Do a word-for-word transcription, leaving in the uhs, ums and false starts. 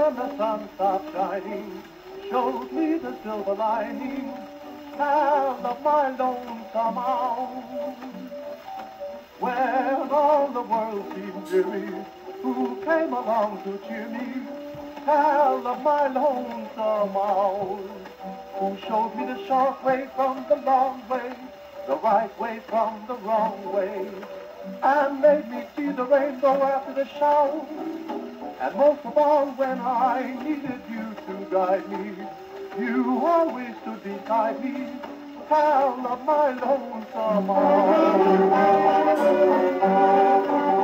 when the sun stopped shining, showed me the silver lining, child of my lonesome hour. When all the world seemed dreary, who came along to cheer me, child of my lonesome hour, who showed me the short way from the long way, the right way from the wrong way, and made me see the rainbow after the shower. And most of all, when I needed you to guide me, you always stood beside me, child of my lonesome heart.